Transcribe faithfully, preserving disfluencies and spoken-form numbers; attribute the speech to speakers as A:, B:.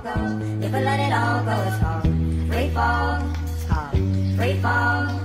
A: go. If I let it all go, it's called free fall. It's called free fall.